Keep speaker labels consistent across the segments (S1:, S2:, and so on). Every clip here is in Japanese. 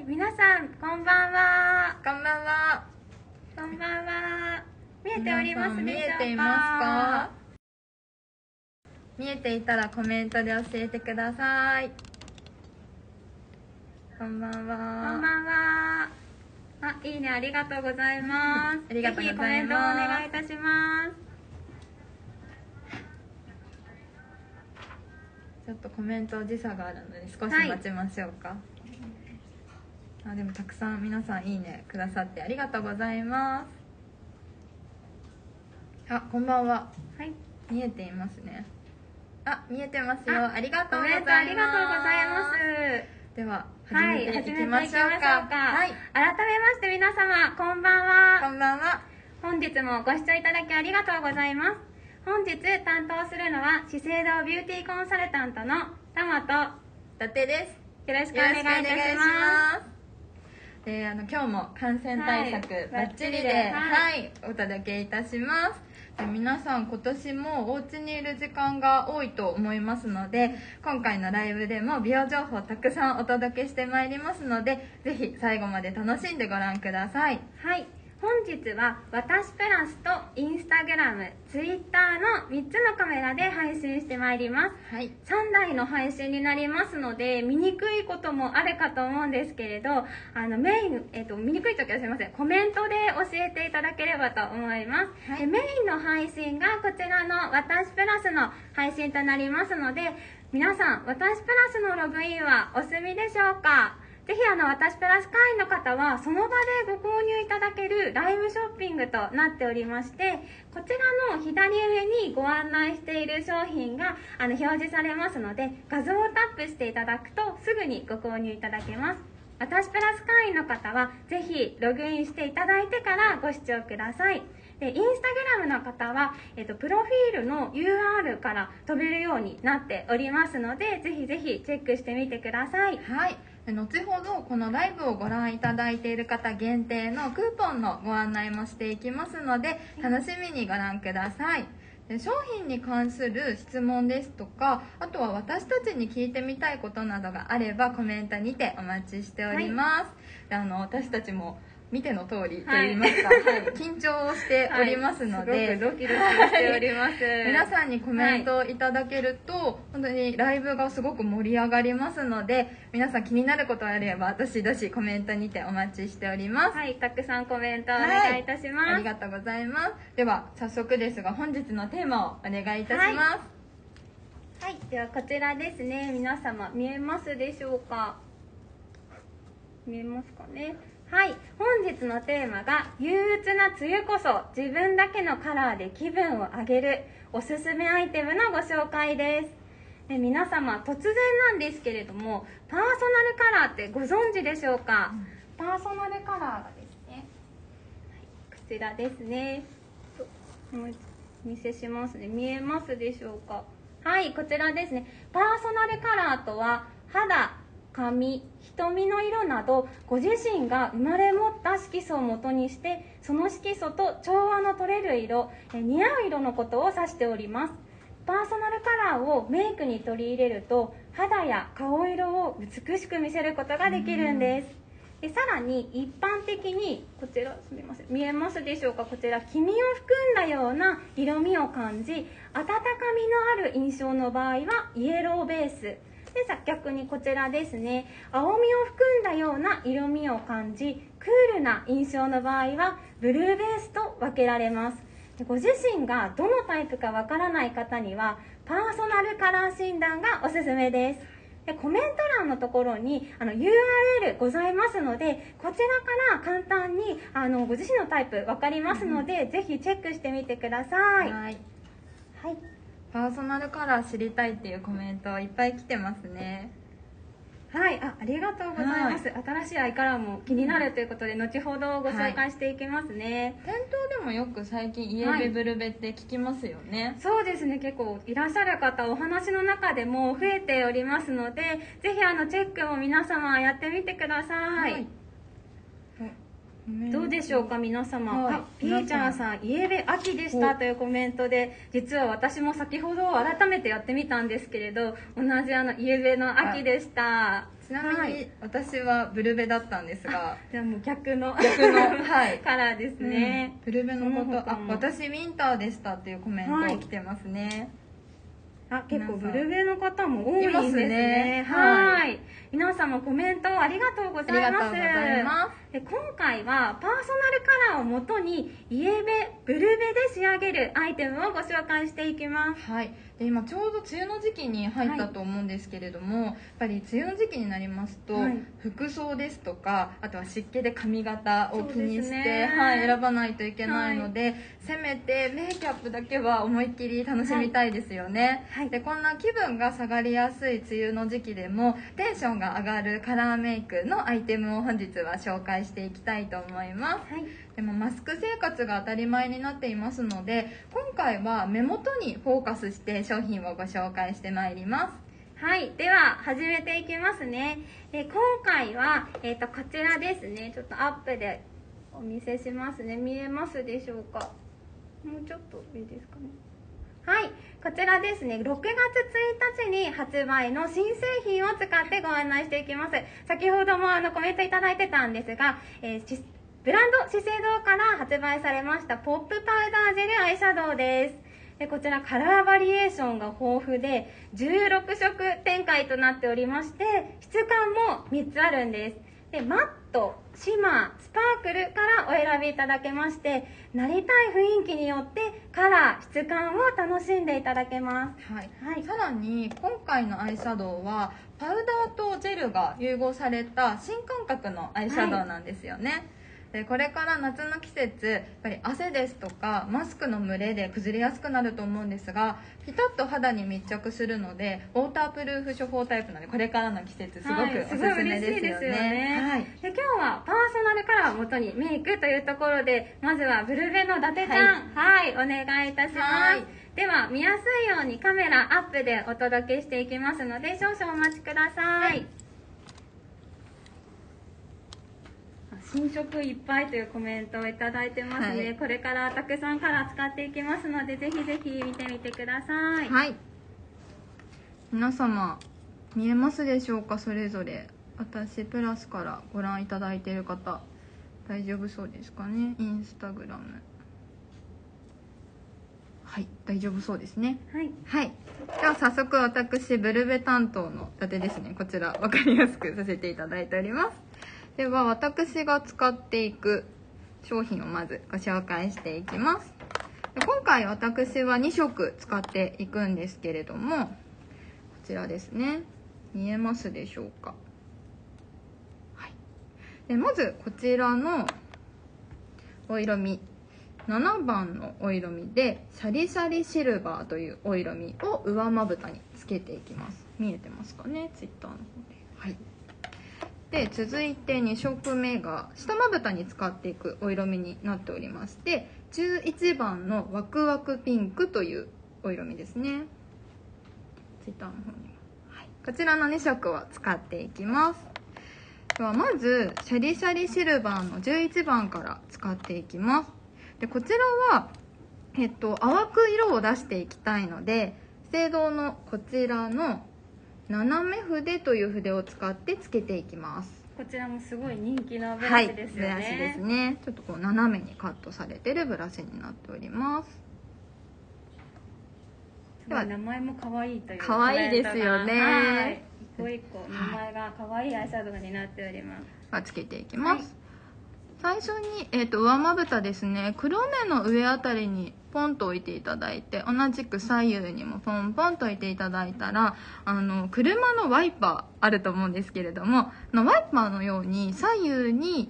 S1: 、皆さんこんばんは。
S2: こんばんは。
S1: こんばんは。見えておりますでしょうか？
S2: 見えていますか？見えていたらコメントで教えてください。こんばんは。
S1: こんばんは。あ、いいね、ありがとうございます。
S2: ありがとうございます。
S1: ぜひコメントをお願いいたします。
S2: ちょっとコメント時差があるので少し待ちましょうか。あ、でもたくさん皆さんいいねくださってありがとうございます。あ、こんばんは。
S1: はい。
S2: 見えていますね。あ、見えてますよ。ありがとう
S1: コ
S2: ございます。
S1: メントありがとうございます。
S2: では
S1: はい、
S2: 始めていき
S1: 始めていきましょう
S2: ましょうか。
S1: か。
S2: はい。
S1: 改めまして皆様、こんばんは。
S2: こんばんは。
S1: 本日もご視聴いただきありがとうございます。本日担当するのは資生堂ビューティーコンサルタントのたまと
S2: 伊達です。
S1: よろしくお願いいたします。
S2: で、今日も感染対策バッチリで、はいお届けいたします。で、皆さん今年もお家にいる時間が多いと思いますので、今回のライブでも美容情報たくさんお届けしてまいりますので、ぜひ最後まで楽しんでご覧ください。
S1: はい、本日は私プラスとインスタグラム、ツイッターの3つのカメラで配信してまいります。
S2: はい。
S1: 3台の配信になりますので、見にくいこともあるかと思うんですけれど、メイン、見にくいときはすいません、コメントで教えていただければと思います。
S2: はい。
S1: で、メインの配信がこちらの私プラスの配信となりますので、皆さん、私プラスのログインはお済みでしょうか？ぜひ私プラス会員の方はその場でご購入いただけるライブショッピングとなっておりまして、こちらの左上にご案内している商品が表示されますので、画像をタップしていただくとすぐにご購入いただけます。私プラス会員の方はぜひログインしていただいてからご視聴ください。で、インスタグラムの方は、プロフィールの URL から飛べるようになっておりますので、ぜひぜひチェックしてみてください。
S2: はい。後ほどこのライブをご覧いただいている方限定のクーポンのご案内もしていきますので、楽しみにご覧ください。で、商品に関する質問ですとか、あとは私たちに聞いてみたいことなどがあればコメントにてお待ちしております。で、私たちも見ての通りといいますか、緊張をしておりますので、
S1: すごくドキドキしております。
S2: 皆さんにコメントをいただけると、本当にライブがすごく盛り上がりますので、皆さん気になることがあればどしどしコメントにてお待ちしております。
S1: はい、たくさんコメントお願いいたします。
S2: ありがとうございます。では早速ですが本日のテーマをお願いいたします。
S1: はい、ではこちらですね。皆様見えますでしょうか？見えますかね？はい、本日のテーマが憂鬱な梅雨こそ自分だけのカラーで気分を上げるおすすめアイテムのご紹介です。で、皆様突然なんですけれども、パーソナルカラーってご存知でしょうか？パーソナルカラーがですね、はい、こちらですね。もうお見せしますね。見えますでしょうか？はい、こちらですね。パーソナルカラーとは、肌、髪、瞳の色などご自身が生まれ持った色素をもとにして、その色素と調和の取れる色、似合う色のことを指しております。パーソナルカラーをメイクに取り入れると、肌や顔色を美しく見せることができるんです。で、さらに一般的にこちら、すみません、見えますでしょうか？こちら黄身を含んだような色味を感じ、温かみのある印象の場合はイエローベースで、逆にこちらですね、青みを含んだような色味を感じ、クールな印象の場合はブルーベースと分けられます。で、ご自身がどのタイプかわからない方にはパーソナルカラー診断がおすすめです。で、コメント欄のところにURL ございますので、こちらから簡単にご自身のタイプ分かりますので、ぜひチェックしてみてください。はい。
S2: パーソナルカラー知りたいっていうコメントいっぱい来てますね。
S1: はい、ありがとうございます。新しいアイカラーも気になるということで、後ほどご紹介していきますね。
S2: 店頭でもよく最近イエベブルベって聞きますよね。
S1: そうですね、結構いらっしゃる方、お話の中でも増えておりますので、ぜひチェックも皆様やってみてください。 どうでしょうか皆様、
S2: はい、
S1: ピーちゃんさん、イエベ秋でしたというコメントで、実は私も先ほど改めてやってみたんですけれど、同じイエベの秋でした。
S2: ちなみに私はブルベだったんですが、
S1: じゃあもう逆の
S2: はい、
S1: カラーですね、
S2: ブルベのこと、私ウィンターでしたっていうコメント来てますね。
S1: 結構ブルベの方も多いんですね。はい。皆様コメントありがとうございます。で今回はパーソナルカラーをもとにイエベ、ブルベで仕上げるアイテムをご紹介していきます。
S2: はい。で今ちょうど梅雨の時期に入ったと思うんですけれども、やっぱり梅雨の時期になりますと、服装ですとか、あとは湿気で髪型を気にして、選ばないといけないので、せめてメイキャップだけは思いっきり楽しみたいですよね。でこんな気分が下がりやすい梅雨の時期でもテンションが上がるカラーメイクのアイテムを本日は紹介していきたいと思います。でもマスク生活が当たり前になっていますので、今回は目元にフォーカスして商品をご紹介してまいります。
S1: はい、では始めていきますね。今回は、こちらですね。ちょっとアップでお見せしますね。見えますでしょうか。もうちょっといいですかね。はい、こちらですね、6月1日に発売の新製品を使ってご案内していきます。先ほどもコメントいただいてたんですが、ブランド資生堂から発売されましたポップパウダージェルアイシャドウです。こちらカラーバリエーションが豊富で16色展開となっておりまして、質感も3つあるんです。でマット、シマー、スパークルからお選びいただけまして、なりたい雰囲気によってカラー、質感を楽しんでいただけます。
S2: さらに今回のアイシャドウはパウダーとジェルが融合された新感覚のアイシャドウなんですよね。でこれから夏の季節、やっぱり汗ですとかマスクの蒸れで崩れやすくなると思うんですが、ピタッと肌に密着するのでウォータープルーフ処方タイプなので、これからの季節すごくおすすめですよね。
S1: で今日はパーソナルカラーをもとにメイクというところで、まずはブルベの伊達ちゃん、お願いいたします。では見やすいようにカメラアップでお届けしていきますので、少々お待ちください。新色いっぱいというコメントをいただいてますね。これからたくさんカラー使っていきますので、ぜひぜひ見てみてください。
S2: 皆様見えますでしょうか。それぞれ私プラスからご覧いただいている方、大丈夫そうですかね。インスタグラム、大丈夫そうですね。では早速私ブルベ担当の伊達ですね、こちら分かりやすくさせていただいております。では私が使っていく商品をまずご紹介していきます。今回私は2色使っていくんですけれども、こちらですね、見えますでしょうか。でまずこちらのお色味、7番のお色味でシャリシャリシルバーというお色味を上まぶたにつけていきます。見えてますかね、ツイッターの方で。で続いて2色目が下まぶたに使っていくお色味になっておりまして、11番のワクワクピンクというお色味ですね。ツイッターの方にも、こちらの2色を使っていきます。ではまずシャリシャリシルバーの11番から使っていきます。でこちらは、淡く色を出していきたいので、資生堂のこちらの斜め筆という筆を使ってつけていきます。
S1: こちらもすごい人気のブラシですよね。
S2: ブラシですね。ちょっとこう斜めにカットされてるブラシになっております。
S1: では名前も可愛いというコメントが。
S2: 可愛いですよね。
S1: 一個一個名前が可愛いアイシャドウになっております。
S2: つけていきます。最初に、上まぶたですね、黒目の上あたりにポンと置いていただいて、同じく左右にもポンポンと置いていただいたら、車のワイパーあると思うんですけれども、ワイパーのように左右に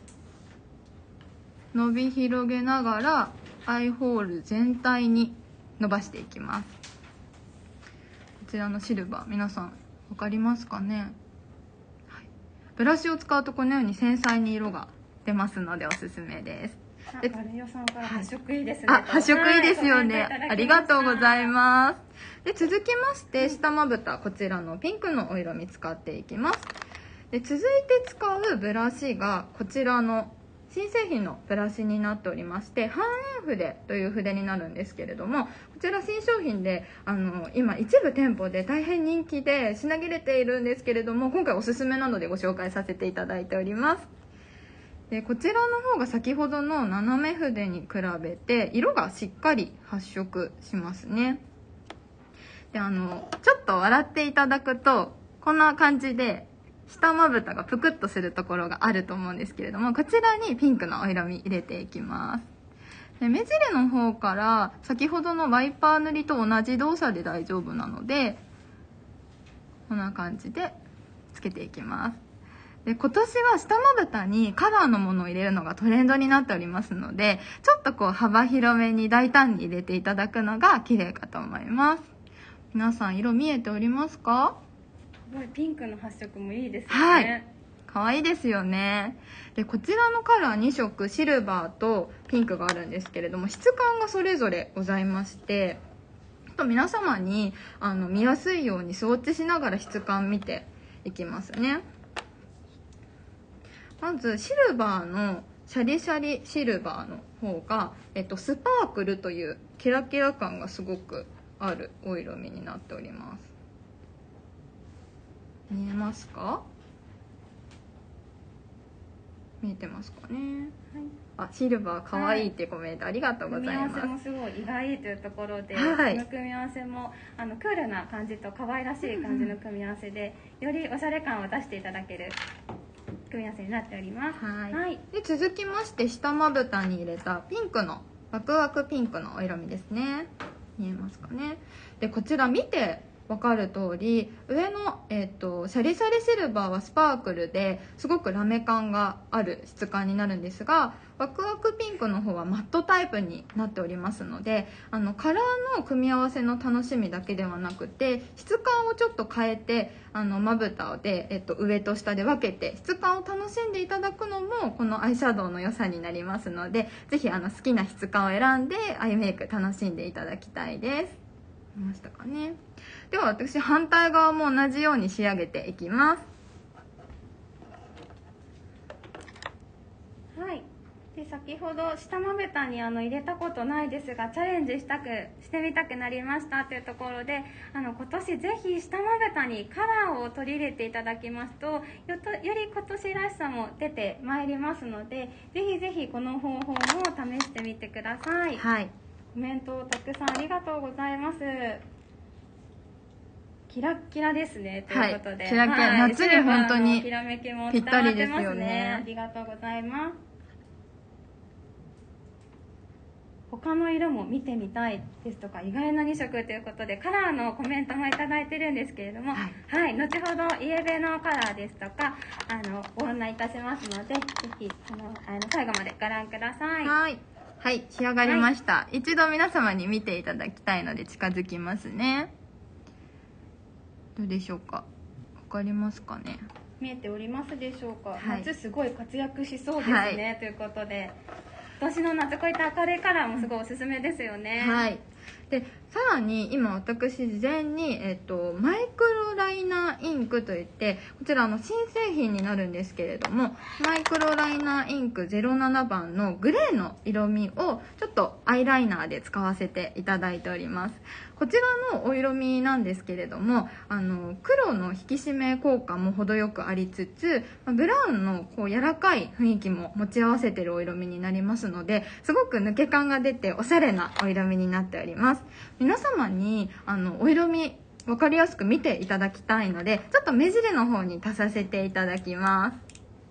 S2: 伸び広げながらアイホール全体に伸ばしていきます。こちらのシルバー、皆さん分かりますかね。ブラシを使うとこのように繊細に色が出ますのでおすすめです。
S1: バルヨさんから発色いいですね。
S2: 発色いいですよね。ありがとうございます。で続きまして下まぶた、こちらのピンクのお色味使っていきます。で続いて使うブラシがこちらの新製品のブラシになっておりまして、半円筆という筆になるんですけれども、こちら新商品で今一部店舗で大変人気で品切れているんですけれども、今回おすすめなのでご紹介させていただいております。でこちらの方が先ほどの斜め筆に比べて色がしっかり発色しますね。でちょっと笑っていただくとこんな感じで下まぶたがぷくっとするところがあると思うんですけれども、こちらにピンクのお色味入れていきます。で目尻の方から先ほどのワイパー塗りと同じ動作で大丈夫なので、こんな感じでつけていきます。で今年は下まぶたにカラーのものを入れるのがトレンドになっておりますので、ちょっとこう幅広めに大胆に入れていただくのが綺麗かと思います。皆さん色見えておりますか？
S1: すごいピンクの発色もいいですよね。
S2: はい、可愛いですよね。でこちらのカラー2色シルバーとピンクがあるんですけれども、質感がそれぞれございまして、皆様に見やすいようにスウォッチしながら質感見ていきますね。まずシルバーのシャリシャリシルバーの方が、スパークルというキラキラ感がすごくあるお色味になっております。見えますか？見えてますかね。はい、シルバー可愛いっていうコメントありがとうございます。
S1: 組み合わせもすごい意外というところで、
S2: はい、
S1: この組み合わせもクールな感じと可愛らしい感じの組み合わせで、よりおしゃれ感を出していただける組み合わせになっております。
S2: はい、で続きまして下まぶたに入れたピンクのワクワクピンクのお色味ですね。見えますかね。でこちら見て分かる通り、上の、シャリシャリシルバーはスパークルですごくラメ感がある質感になるんですが、ワクワクピンクの方はマットタイプになっておりますので、カラーの組み合わせの楽しみだけではなくて、質感をちょっと変えてまぶたで、上と下で分けて質感を楽しんでいただくのもこのアイシャドウの良さになりますので、ぜひ好きな質感を選んでアイメイク楽しんでいただきたいです。見ましたかね。では私反対側も同じように仕上げていきます。
S1: はい、で先ほど下まぶたに入れたことないですがチャレンジしてみたくなりましたというところで、今年ぜひ下まぶたにカラーを取り入れていただきますと、より今年らしさも出てまいりますので、ぜひぜひこの方法も試してみてください。
S2: はい、
S1: コメントをたくさんありがとうございます。キラッキラですねということで、
S2: キラキラ、夏に本当に
S1: きらめきも伝わってますね。ありがとうございます。他の色も見てみたいですとか、意外な2色ということでカラーのコメントもいただいてるんですけれども、はい、後ほどイエベのカラーですとかご案内いたしますので、ぜひ最後までご覧ください。
S2: はい、仕上がりました。一度皆様に見ていただきたいので近づきますね。どうでしょうか。わかりますかね。
S1: 見えておりますでしょうか。
S2: はい、
S1: 夏すごい活躍しそうですね、ということで、今年の夏こういった明るいカラーもすごいおすすめですよね。
S2: はい。でさらに今私事前に、マイクロライナーインクといって、こちら新製品になるんですけれども、マイクロライナーインク07番のグレーの色味をちょっとアイライナーで使わせていただいております。こちらのお色味なんですけれども、黒の引き締め効果も程よくありつつ、ブラウンのこう柔らかい雰囲気も持ち合わせてるお色味になりますので、すごく抜け感が出ておしゃれなお色味になっております。皆様にお色味分かりやすく見ていただきたいので、ちょっと目尻の方に足させていただきます。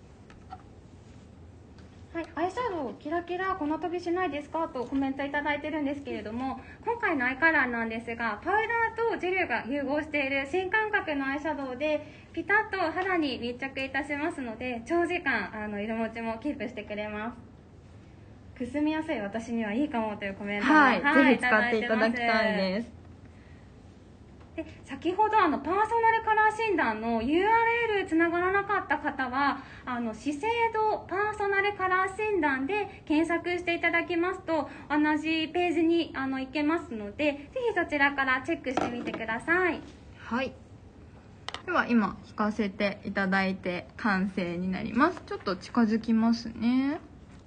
S1: はい、アイシャドウキラキラこの飛びしないですかとコメントいただいてるんですけれども、今回のアイカラーなんですが、パウダーとジェルが融合している新感覚のアイシャドウでピタッと肌に密着いたしますので、長時間色持ちもキープしてくれます。くすみやすい私にはいいかもというコメントも、
S2: ぜひ使っていただきたいです。
S1: で先ほどパーソナルカラー診断の URL つながらなかった方は資生堂パーソナルカラー診断で検索していただきますと同じページに行けますので、ぜひそちらからチェックしてみてください。
S2: はい、では今引かせていただいて完成になります。ちょっと近づきますね。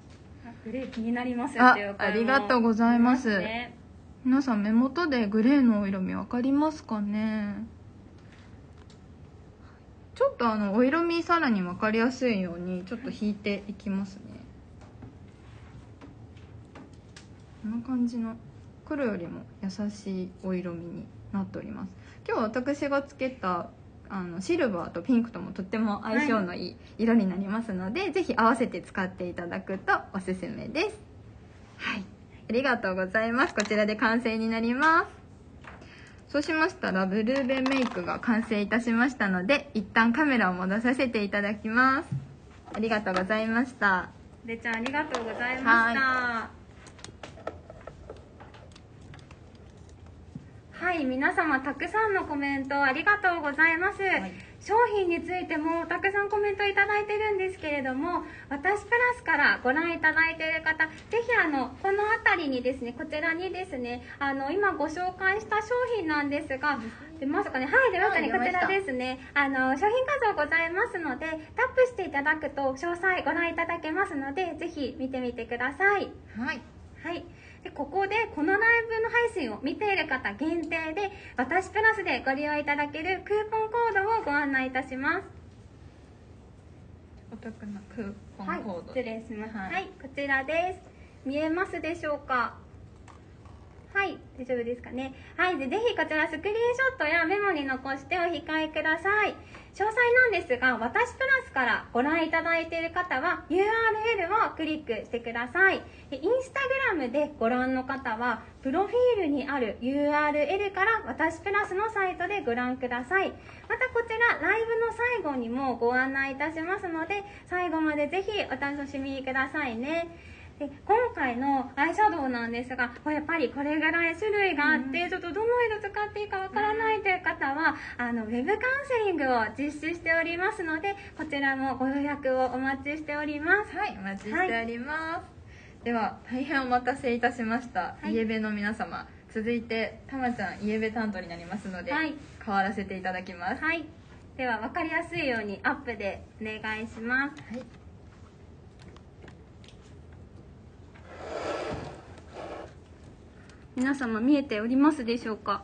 S1: グレー気になりますっていう
S2: ありがとうございます。
S1: ね、
S2: 皆さん目元でグレーのお色味分かりますかね。ちょっとお色味さらに分かりやすいようにちょっと引いていきますね。こんな感じの黒よりも優しいお色味になっております。今日私がつけたシルバーとピンクともとっても相性のいい色になりますので、ぜひ合わせて使っていただくとおすすめです。はい、ありがとうございます。こちらで完成になります。そうしましたらブルーベメイクが完成いたしましたので、一旦カメラを戻させていただきます。ありがとうございました。
S1: でちゃんありがとうございました。はい、皆様たくさんのコメントありがとうございます。商品についてもたくさんコメントいただいてるんですけれども、私プラスからご覧いただいている方、ぜひこの辺りにですね、こちらにですね、今ご紹介した商品なんですが、出ますかね。はい、出ましたね。こちらですね、商品画像ございますので、タップしていただくと詳細ご覧いただけますので、ぜひ見てみてください。
S2: はい。
S1: はい。でここでこのライブの配信を見ている方限定で、私プラスでご利用いただけるクーポンコードをご案内いたします。
S2: お得なクーポンコード、
S1: はい、失礼します。はい、こちらです。見えますでしょうか。はい、大丈夫ですかね。はい、でぜひこちらスクリーンショットやメモに残してお控えください。詳細なんですが、私プラスからご覧いただいている方は URL をクリックしてください。でインスタグラムでご覧の方はプロフィールにある URL から私プラスのサイトでご覧ください。またこちらライブの最後にもご案内いたしますので、最後までぜひお楽しみくださいね。で今回のアイシャドウなんですが、やっぱりこれぐらい種類があって、ちょっとどの色使っていいかわからないという方はウェブカウンセリングを実施しておりますので、こちらもご予約をお待ちしております。
S2: はい、お待ちしております。では大変お待たせいたしました、イエベの皆様、続いてたまちゃんイエベ担当になりますので、変わらせていただきます。
S1: はい、では分かりやすいようにアップでお願いします。はい、皆様見えておりますでしょうか。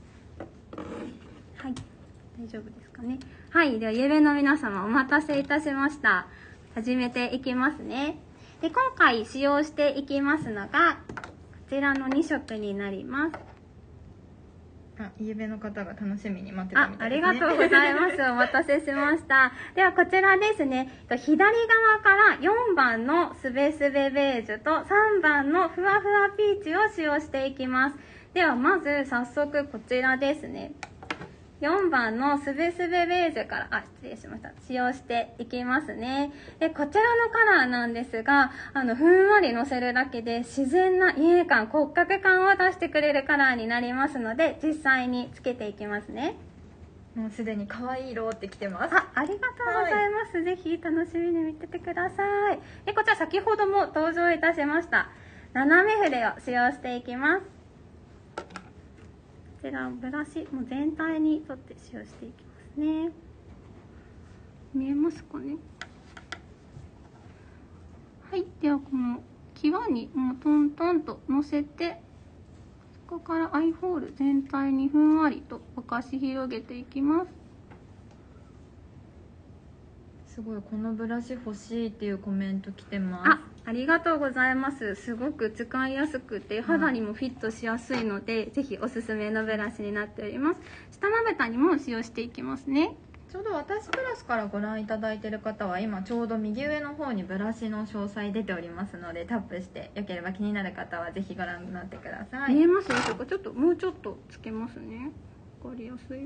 S1: はい、大丈夫ですかね。はい、ではイエベの皆様お待たせいたしました。始めていきますね。で今回使用していきますのがこちらの2色になります。
S2: イエベの方が楽しみに待ってたみたいですね。
S1: ありがとうございます。お待たせしました。ではこちらですね、左側から4番のすべすべベージュと3番のふわふわピーチを使用していきます。ではまず早速こちらですね、4番のすべすべベージュから失礼しました、使用していきますね。でこちらのカラーなんですが、ふんわりのせるだけで自然な陰影感、骨格感を出してくれるカラーになりますので、実際につけていきますね。
S2: もうすでに可愛い色ってきてます。
S1: ありがとうございます。ぜひ楽しみに見ててください。でこちら先ほども登場いたしました斜め筆を使用していきます。こちらブラシも全体に取って使用していきますね。見えますかね。はい、ではこの際にもうトントンとのせて、そこからアイホール全体にふんわりとぼかし広げていきます。
S2: すごい、このブラシ欲しいっていうコメント来てます。
S1: ありがとうございます。すごく使いやすくて肌にもフィットしやすいので、ぜひおすすめのブラシになっております。下まぶたにも使用していきますね。
S2: ちょうど私プラスからご覧いただいている方は今ちょうど右上の方にブラシの詳細出ておりますので、タップしてよければ気になる方はぜひご覧になってください。
S1: 見えますでしょうか。ちょっともうちょっとつけますね。わかりやすい。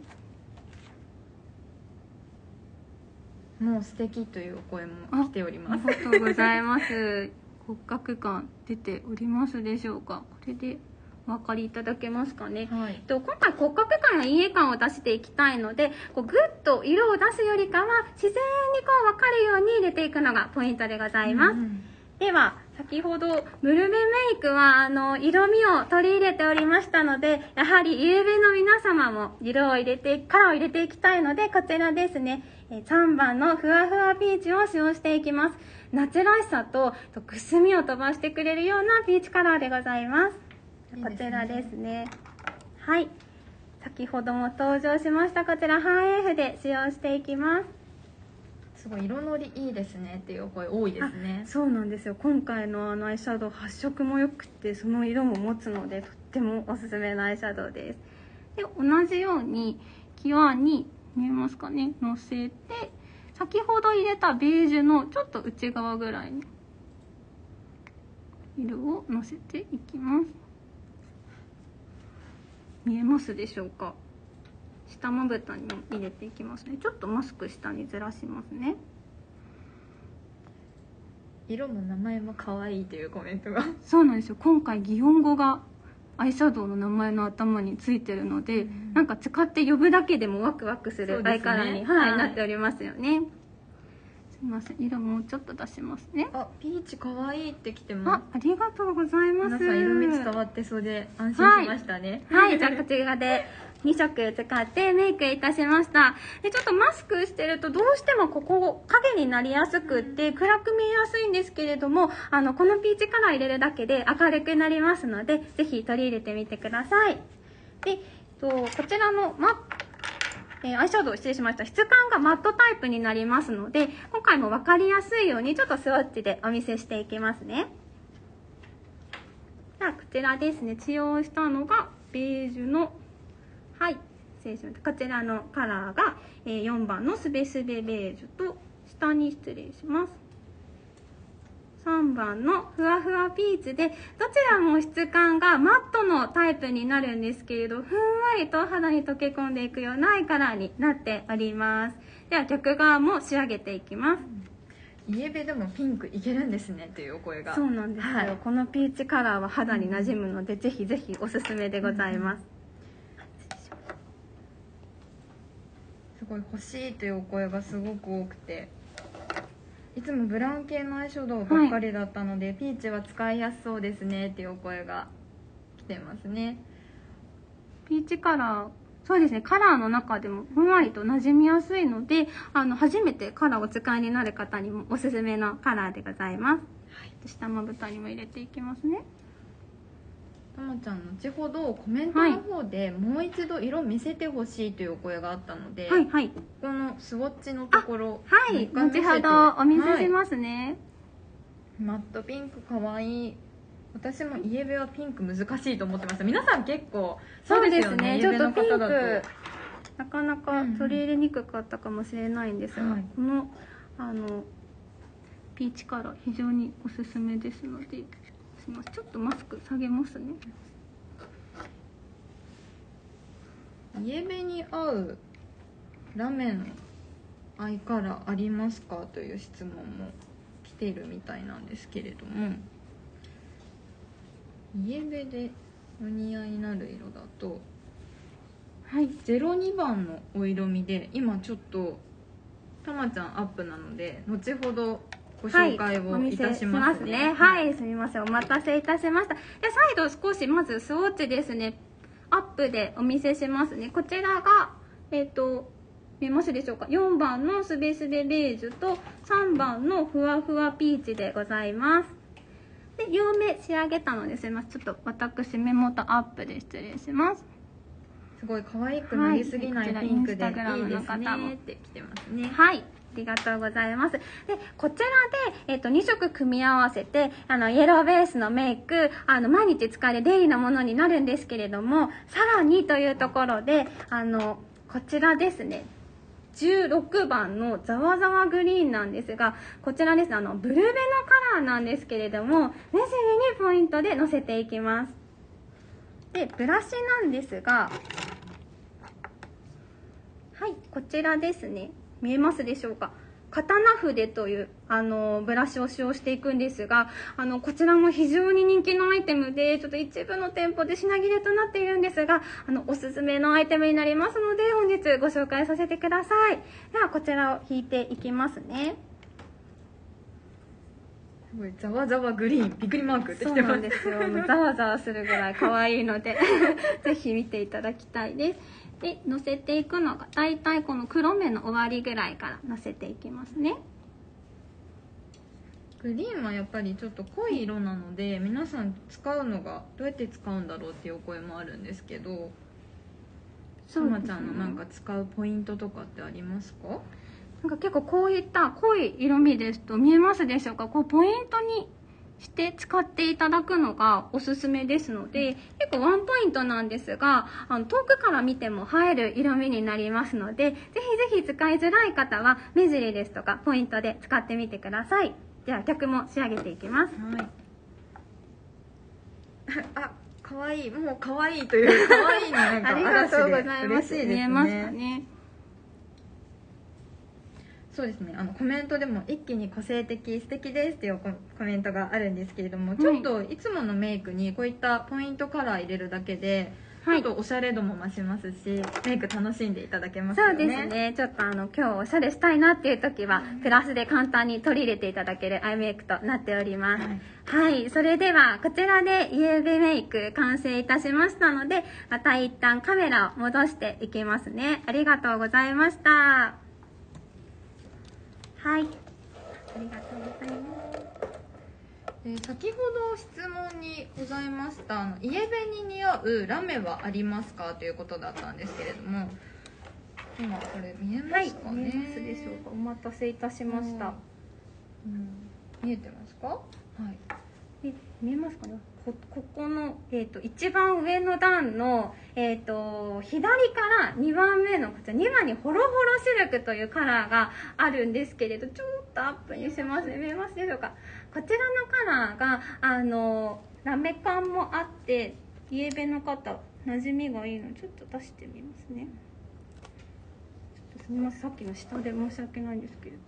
S2: もう素敵というお声も来ております。
S1: ありがとうございます。骨格感出ておりますでしょうか。これでお分かりいただけますかね。
S2: はい、
S1: 今回骨格感や陰影感を出していきたいので、グッと色を出すよりかは自然に分かるように入れていくのがポイントでございます。では先ほどブルベメイクは色味を取り入れておりましたので、やはりイエベの皆様もカラーを入れていきたいので、こちらですね、3番のふわふわピーチを使用していきます。夏らしさとくすみを飛ばしてくれるようなピーチカラーでございます。こちらですね。はい。先ほども登場しましたこちら半 F で使用していきます。
S2: すごい色のりいいですねっていうお声多いですね。
S1: そうなんですよ。今回のアイシャドウ発色も良くて、その色も持つのでとってもおすすめのアイシャドウです。で、同じように際に見えますかね、のせて、先ほど入れたベージュのちょっと内側ぐらいに色をのせていきます。見えますでしょうか。下まぶたに入れていきますね。ちょっとマスク下にずらしますね。
S2: 色も名前も可愛いというコメントが。
S1: そうなんですよ。今回擬音語がアイシャドウの名前の頭についてるので、なんか使って呼ぶだけでもワクワクするアイカラーに、なっておりますよね。すいません、色もうちょっと出しますね。
S2: あ、ピーチ可愛いってきてます。
S1: ありがとうございます。
S2: 皆さん色味伝わってそうで安心しましたね。
S1: はい、じゃあこちらで2色使ってメイクいたしました。で、ちょっとマスクしてるとどうしてもここ影になりやすくって暗く見えやすいんですけれども、このピーチカラー入れるだけで明るくなりますので、ぜひ取り入れてみてください。で、こちらのアイシャドウ失礼しました。質感がマットタイプになりますので、今回も分かりやすいようにちょっとスワッチでお見せしていきますね。じゃあこちらですね、使用したのがベージュの、はい、失礼しました。こちらのカラーが4番のすべすべベージュと、下に失礼します。3番のふわふわピーチで、どちらも質感がマットのタイプになるんですけれど、ふんわりと肌に溶け込んでいくようなアイカラーになっております。では逆側も仕上げていきます。
S2: イエベでもピンクいけるんですねっていうお声が。
S1: そうなんですよ。はい、このピーチカラーは肌に馴染むので、ぜひぜひおすすめでございます。
S2: すごい欲しいというお声がすごく多くて、いつもブラウン系のアイシャドウばっかりだったので、ピーチは使いやすそうですねっていうお声が来てますね。
S1: ピーチカラー、そうですね、カラーの中でもふんわりと馴染みやすいので、初めてカラーをお使いになる方にもおすすめのカラーでございます。はい、下まぶたにも入れていきますね。
S2: たまちゃん、後ほどコメントの方でもう一度色見せてほしいというお声があったので、
S1: はいはい、
S2: このスウォッチのところ、
S1: はい、後ほどお見せしますね。
S2: マットピンクかわいい。私もイエベはピンク難しいと思ってました。皆さん結構
S1: そうですね、ちょっとピンクなかなか取り入れにくかったかもしれないんですが、このピーチカラー非常におすすめですので、すみません、ちょっとマスク下げますね。
S2: イエベに合うラメのアイカラーありますかという質問も来ているみたいなんですけれども、イエベでお似合いになる色だと、はい、02番のお色味で、今ちょっとたまちゃんアップなので後ほどご紹介をいたしますね。
S1: はい、すみません、お待たせいたしました。で、再度少しまずスウォッチですね、アップでお見せしますね。こちらが見えますでしょうか。4番のすべすべベージュと3番のふわふわピーチでございます。で、両目仕上げたので、すみません、ちょっと私目元アップで失礼します。
S2: すごい可愛くなりすぎないピンクでいいですねって来てますね。
S1: はい、ありがとうございます。で、こちらで、2色組み合わせて、イエローベースのメイク、毎日使えるデイリーなものになるんですけれども、さらにというところで、こちらですね、16番のざわざわグリーンなんですが、こちらですね、ブルベのカラーなんですけれども、目尻にポイントでのせていきます。で、ブラシなんですが、はい、こちらですね、見えますでしょうか。刀筆というブラシを使用していくんですが、こちらも非常に人気のアイテムで、ちょっと一部の店舗で品切れとなっているんですが、おすすめのアイテムになりますので、本日ご紹介させてください。ではこちらを引いていきますね。
S2: すごいざわざわグリーンびっくりマークって
S1: そう
S2: きてます。
S1: なんですよ。もうざわざわするぐらい可愛いのでぜひ見ていただきたいです。で、のせていくのがだいたいこの黒目の終わりぐらいからのせていきますね。
S2: グリーンはやっぱりちょっと濃い色なので、皆さん使うのがどうやって使うんだろうっていうお声もあるんですけど、さまちゃんのなんか使うポイントとかってありますか？
S1: なんか結構こういった濃い色味ですと、見えますでしょうか、こうポイントにして使っていただくのがおすすめですので、結構ワンポイントなんですが、遠くから見ても映える色味になりますので、ぜひぜひ使いづらい方は目尻ですとかポイントで使ってみてください。では逆も仕上げていきます。
S2: はい。あ、可愛い、もう可愛いという可愛いのなんか
S1: ありがとうございます。
S2: 嬉しいですね。
S1: 見えますかね。
S2: そうですね、コメントでも一気に個性的素敵ですっていうコメントがあるんですけれども、ちょっといつものメイクにこういったポイントカラー入れるだけで、ちょっとおしゃれ度も増しますし、メイク楽しんでいただけますよね。
S1: そうですね。ちょっと今日おしゃれしたいなっていう時は、プラスで簡単に取り入れていただけるアイメイクとなっております。はい。それでは、こちらでイエベメイク完成いたしましたので、また一旦カメラを戻していきますね。ありがとうございました。はい。ありがとうございます。
S2: 先ほど質問にございましたイエベに似合うラメはありますかということだったんですけれども、今これ見えますかね。
S1: はい、見えますでしょうか。お待たせいたしました。
S2: 見えてますか？はい。
S1: 見えますかね。ここの、一番上の段の、左から2番目のこちら2番にホロホロシルクというカラーがあるんですけれど、ちょっとアップにしますね。見えますでしょうか。こちらのカラーがラメ感もあってイエベの方馴染みがいいので、ちょっと出してみますね。ちょっとすみません、さっきの下で申し訳ないんですけど、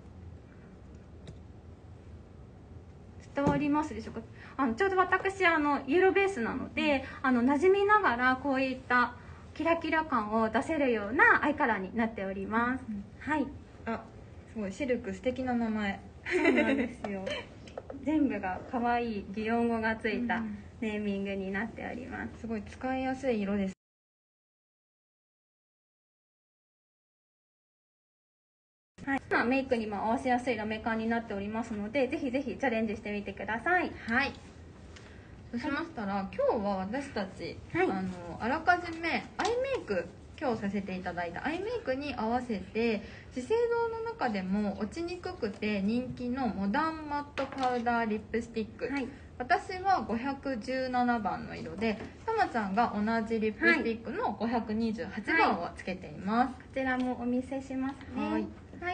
S1: 伝わりますでしょうか。ちょうど私イエローベースなので、馴染みながらこういったキラキラ感を出せるようなアイカラーになっております。はい。
S2: あ、すごいシルク素敵な名前。
S1: そうなんですよ。全部が可愛い擬音語がついたネーミングになっております。
S2: すごい使いやすい色です。
S1: はい、メイクにも合わせやすいラメ感になっておりますので、ぜひぜひチャレンジしてみてください。
S2: はい。そうしましたら、今日は私たち、
S1: はい、
S2: あらかじめアイメイク、今日させていただいたアイメイクに合わせて資生堂の中でも落ちにくくて人気のモダンマットパウダーリップスティック、はい、私は517番の色で、たまちゃんが同じリップスティックの528番をつけています。
S1: こちらもお見せしますね。はい、はい、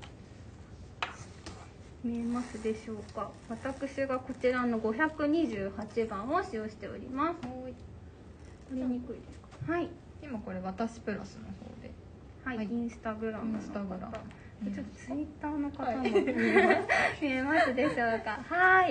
S1: 見えますでしょうか。私がこちらの528番を使用しております。取りにくいですか。はい、
S2: 今これ私プラスの方で、
S1: はい、はい、インスタグラムの方、ちょっとツイッターの方も、はい、見えますでしょうか。はい。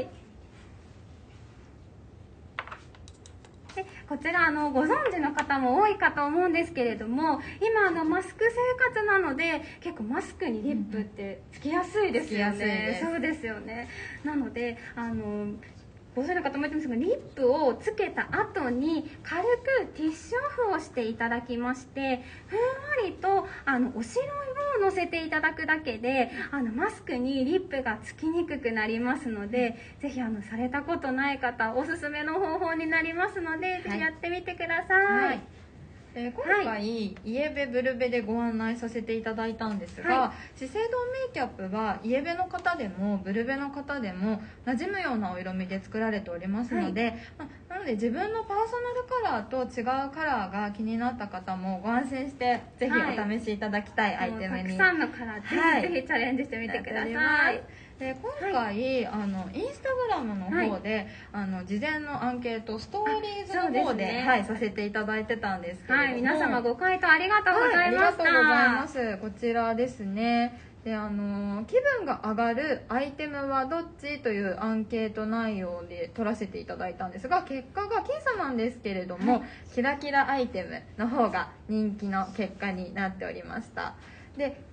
S1: でこちらご存知の方も多いかと思うんですけれども、今マスク生活なので結構マスクにリップってつきやすいですよね。そうですよね。なのでご存知の方もいるんですが、リップをつけた後に軽くティッシュオフをしていただきまして、ふんわりとお白いをのせていただくだけでマスクにリップがつきにくくなりますので、ぜひされたことない方おすすめの方法になりますので、ぜひやってみてください。はい、
S2: 今回、イエベブルベでご案内させていただいたんですが、資生堂メイキャップはイエベの方でもブルベの方でも馴染むようなお色味で作られておりますので、なので自分のパーソナルカラーと違うカラーが気になった方もご安心してぜひお試しいただきたいアイテムに、
S1: たくさんのカラーぜひチャレンジしてみてください。
S2: で今回、インスタグラムの方で、事前のアンケートストーリーズの方で、させていただいてたんですけれども、
S1: 皆様ご回答ありがとうございました。
S2: ありがとうございます。こちらですね。で気分が上がるアイテムはどっちというアンケート内容で取らせていただいたんですが、結果が僅差なんですけれども、キラキラアイテムの方が人気の結果になっておりました。で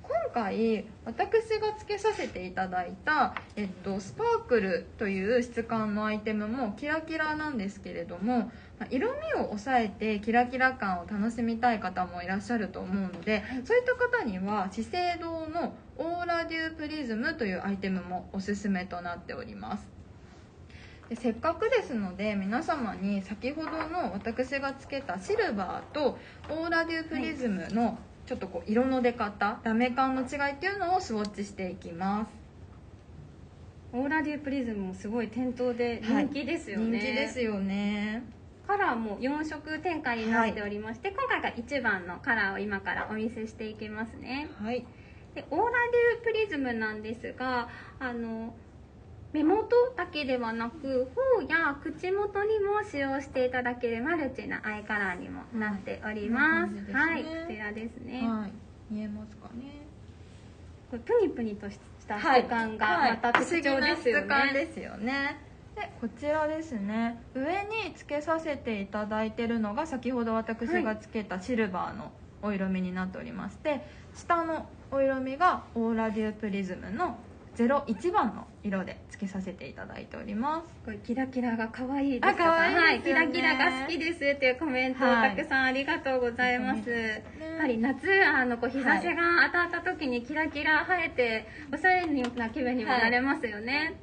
S2: 今回私がつけさせていただいた、スパークルという質感のアイテムもキラキラなんですけれども、色味を抑えてキラキラ感を楽しみたい方もいらっしゃると思うので、そういった方には資生堂のオーラデュープリズムというアイテムもおすすめとなっております。でせっかくですので皆様に先ほどの私がつけたシルバーとオーラデュープリズムのちょっとこう色の出方、ラメ感の違いっていうのをスウォッチしていきます。
S1: オーラデュープリズムもすごい店頭で人気ですよね。
S2: 人気ですよね。
S1: カラーも4色展開になっておりまして、今回が1番のカラーを今からお見せしていきますね。
S2: はい。
S1: でオーラデュープリズムなんですが、目元だけではなく頬や口元にも使用していただけるマルチなアイカラーにもなっております。はい、こちらですね。
S2: はい、見えますかね。
S1: これプニプニとした質感がまた特徴ですよね。
S2: 不思議な質感ですよね。でこちらですね、上につけさせていただいているのが先ほど私がつけたシルバーのお色味になっておりまして、下のお色味がオーラデュープリズムの01番の色でつけさせていただいております。
S1: これキラキラが可愛いですとか、
S2: 可愛いですよね。
S1: はい、キラキラが好きですっていうコメントをたくさんありがとうございます。やはり夏こう日差しが当たった時にキラキラ映えておしゃれな気分にもなれますよね。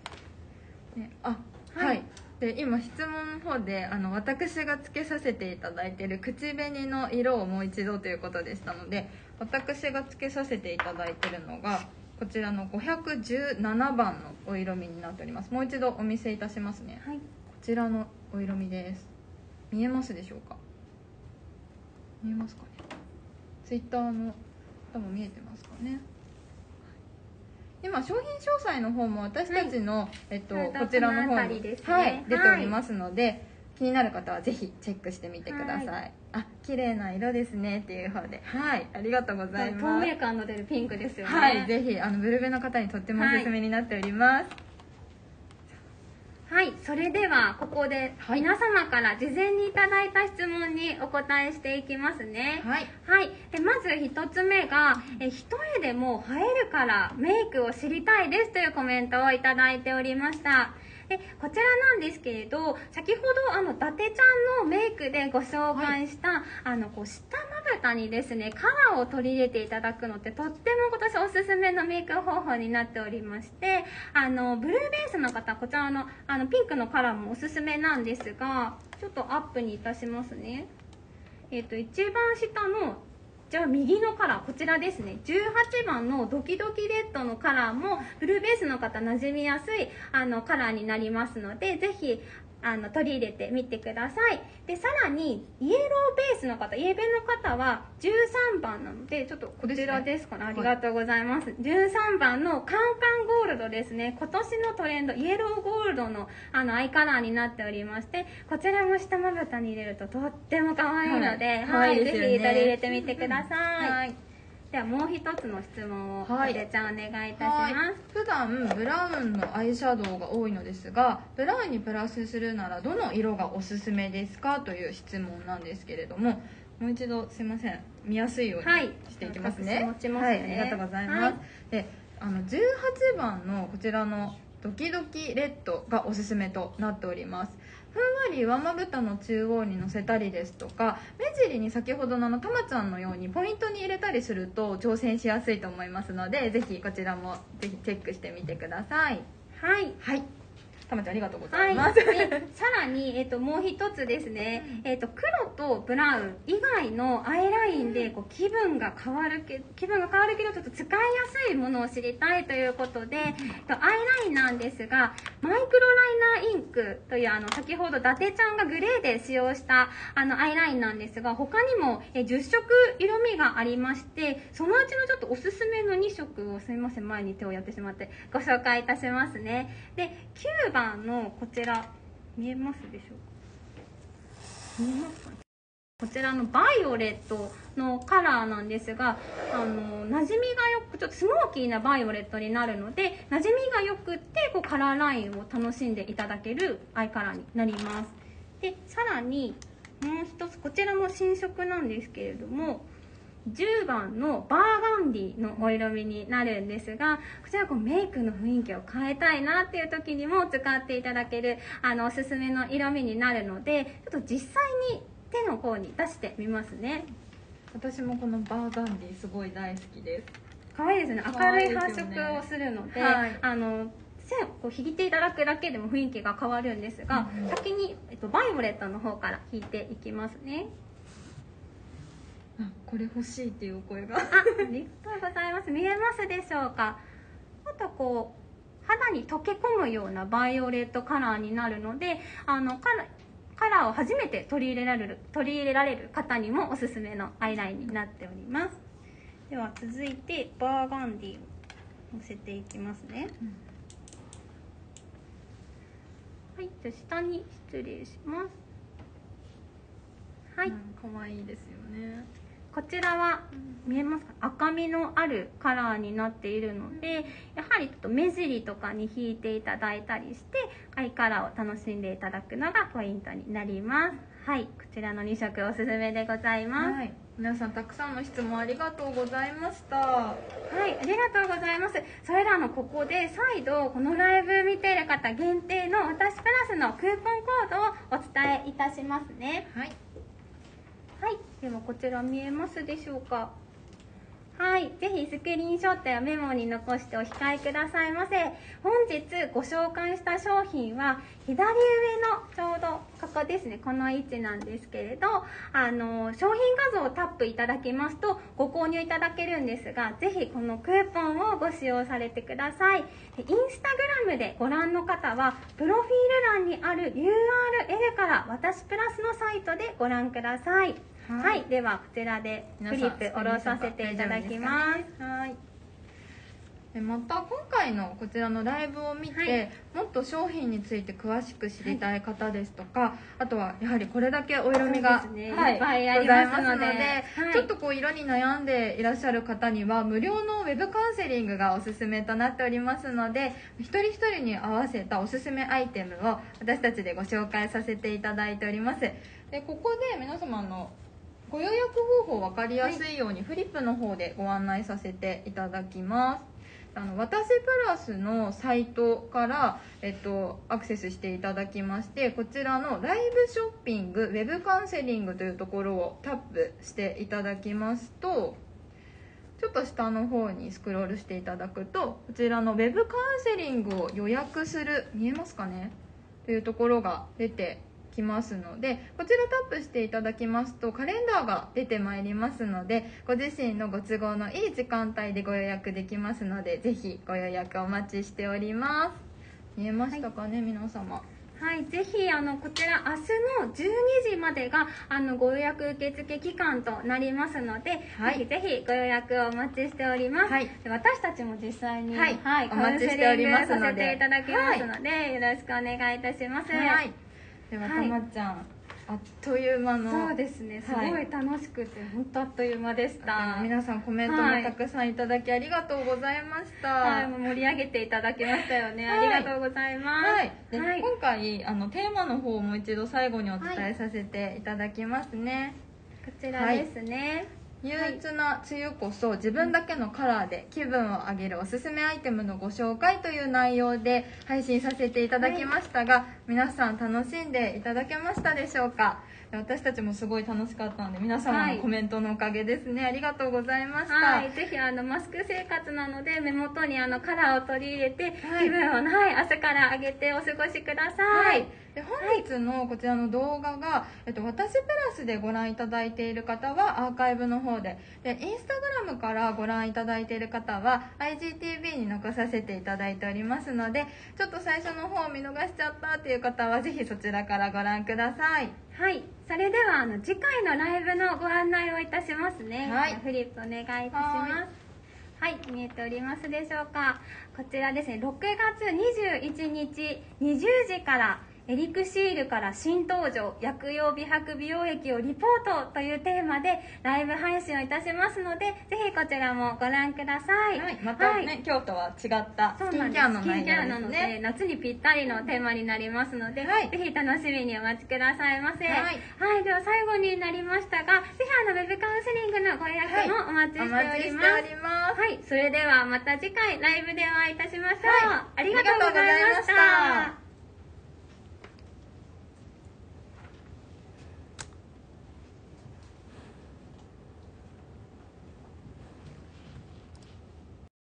S2: はい。で今質問の方で私がつけさせていただいている口紅の色をもう一度ということでしたので、私がつけさせていただいているのがこちらの517番のお色味になっております。もう一度お見せいたしますね。
S1: はい、
S2: こちらのお色味です。見えますでしょうか。見えますかね。ツイッターの方も見えてますかね。今商品詳細の方も私たちの、こちらの方に、出ておりますので、気になる方はぜひチェックしてみてください。あ、綺麗な色ですねっていう方で、ありがとうございます。
S1: 透明感の出るピンクですよね。
S2: はい、ぜひブルベの方にとってもおすすめになっております。
S1: はい、それではここで皆様から事前にいただいた質問にお答えしていきますね。でまず1つ目が一重でも映えるからメイクを知りたいですというコメントをいただいておりました。でこちらなんですけれど、先ほど伊達ちゃんのメイクでご紹介した、こう下まぶたにですねカラーを取り入れていただくのってとっても今年おすすめのメイク方法になっておりまして、ブルーベースの方こちらのピンクのカラーもおすすめなんですが、ちょっとアップにいたしますね。一番下のじゃあ右のカラーこちらですね、18番のドキドキレッドのカラーもブルーベースの方馴染みやすいカラーになりますので、ぜひ取り入れてみてください。でさらにイエローベースの方、イエベの方は13番なので、ちょっとこちらですかね。ありがとうございます。13番のカンカンゴールドですね。今年のトレンドイエローゴールドのアイカラーになっておりまして、こちらも下まぶたに入れるととっても可愛いので、ぜひ取り入れてみてください。ではもう一つの質問をおてちゃんお願いいたします。
S2: 普段ブラウンのアイシャドウが多いのですが、ブラウンにプラスするならどの色がおすすめですかという質問なんですけれども、もう一度すいません、見やすいようにしていきますね。
S1: 持ちますね。
S2: ありがとうございます。で18番のこちらのドキドキレッドがおすすめとなっております。ふんわり上まぶたの中央にのせたりですとか、目尻に先ほどのたまちゃんのようにポイントに入れたりすると挑戦しやすいと思いますので、ぜひこちらもぜひチェックしてみてください。たまちゃんありがとうございます。
S1: さらに、もう一つですね、黒とブラウン以外のアイラインでこう気分が変わるけどちょっと使いやすいものを知りたいということで、アイラインなんですがマイクロライナーインクという先ほど伊達ちゃんがグレーで使用したアイラインなんですが、他にも10色色味がありまして、そのうちのちょっとおすすめの2色をすみません前に手をやってしまってご紹介いたしますね。で9番のこちら見えますでしょうか。見えますかね。こちらのバイオレットのカラーなんですが、馴染みがよくちょっとスモーキーなバイオレットになるので、馴染みがよくってこうカラーラインを楽しんでいただけるアイカラーになります。でさらにもう一つこちらも新色なんですけれども、 10番のバーガンディのお色味になるんですが、こちらメイクの雰囲気を変えたいなっていう時にも使っていただけるおすすめの色味になるので、ちょっと実際に手の方に出してみますね。
S2: 私もこのバーガンディすごい大好きです。
S1: 可愛いですね。明るい発色をするので、
S2: はい、
S1: 線を引いていただくだけでも雰囲気が変わるんですが、先に、バイオレットの方から引いていきますね。
S2: これ欲しいっていう声が
S1: ありがとうございます。見えますでしょうか。あと肌に溶け込むようなバイオレットカラーになるので、カラーを初めて取り入れられる方にもおすすめのアイラインになっております。では続いてバーガンディをのせていきますね。はい、じゃあ下に失礼します。はい、
S2: 可愛いですよね。
S1: こちらは見えますか、赤みのあるカラーになっているので、やはりちょっと目尻とかに引いていただいたりしてアイカラーを楽しんでいただくのがポイントになります。はい、こちらの2色おすすめでございます。
S2: はい、皆さんたくさんの質問ありがとうございました。
S1: はい、ありがとうございます。それではここで再度このライブ見ている方限定の私プラスのクーポンコードをお伝えいたしますね。
S2: はい、
S1: はい、ではこちら見えますでしょうか。はい、ぜひスクリーンショットやメモに残してお控えくださいませ。本日ご紹介した商品は左上のちょうどここですね、この位置なんですけれど、商品画像をタップいただきますとご購入いただけるんですが、ぜひこのクーポンをご使用されてください。インスタグラムでご覧の方はプロフィール欄にある URL から私プラスのサイトでご覧ください。はい、ではこちらでフリップ下ろさせていただきます。はい。
S2: また今回のこちらのライブを見て、はい、もっと商品について詳しく知りたい方ですとか、はい、あとはやはりこれだけお色味が、
S1: ね、はい、いっぱいありますので、はい、
S2: ちょっと色に悩んでいらっしゃる方には無料のウェブカウンセリングがおすすめとなっておりますので、一人一人に合わせたおすすめアイテムを私たちでご紹介させていただいております。でここで皆様のご予約方法分かりやすいようにフリップの方でご案内させていただきます。私プラスのサイトから、アクセスしていただきまして、こちらのライブショッピングウェブカウンセリングというところをタップしていただきますと、ちょっと下の方にスクロールしていただくと、こちらのウェブカウンセリングを予約する、見えますかねというところが出てきますので、こちらタップしていただきますとカレンダーが出てまいりますので、ご自身のご都合のいい時間帯でご予約できますので、ぜひご予約お待ちしております。見えましたかね、皆様。
S1: はい、ぜひこちら明日の12時までがご予約受付期間となりますので、はい、ぜひご予約をお待ちしております。はい、で私たちも実際に、はいはい、
S2: お待ちしておりますので
S1: カウンセリングさせていただきますので、はい、よろしくお願いいたします。
S2: はい、では、たまちゃん、あっという間の、
S1: そうですね、すごい楽しくて、本当あっという間でした。
S2: 皆さんコメントもたくさんいただきありがとうございました。
S1: はい、盛り上げていただきましたよね。ありがとうございます。
S2: はい、で、今回テーマの方をもう一度最後にお伝えさせていただきますね。
S1: こちらですね。
S2: 憂鬱な梅雨こそ自分だけのカラーで気分を上げるおすすめアイテムのご紹介という内容で配信させていただきましたが、皆さん楽しんでいただけましたでしょうか。私たちもすごい楽しかったので、皆様のコメントのおかげですね。ありがとうございました。
S1: はい、ぜひマスク生活なので目元にカラーを取り入れて、気分を、朝から上げてお過ごしください。
S2: で本日のこちらの動画が、私プラスでご覧いただいている方はアーカイブの方で、インスタグラムからご覧いただいている方は IGTV に残させていただいておりますので、ちょっと最初の方を見逃しちゃったっていう方はぜひそちらからご覧ください。
S1: はい、それでは次回のライブのご案内をいたしますね。
S2: はい、
S1: フリップお願いいたします。はい、見えておりますでしょうか。こちらですね、6月21日20時からエリクシールから新登場薬用美白美容液をリポートというテーマでライブ配信をいたしますので、ぜひこちらもご覧ください。
S2: はい、またね、今日とは違ったスキンケアの内容ですね。
S1: スキンケアなので夏にぴったりのテーマになりますので、ぜひ楽しみにお待ちくださいませ。はい、では最後になりましたが、ぜひウェブカウンセリングのご予約もお待ちしております。はい、それではまた次回ライブでお会いいたしましょう。ありがとうございました。